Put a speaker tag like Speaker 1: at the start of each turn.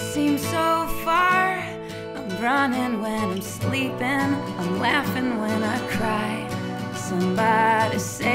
Speaker 1: seems so far. I'm running when I'm sleeping, I'm laughing when I cry. Somebody say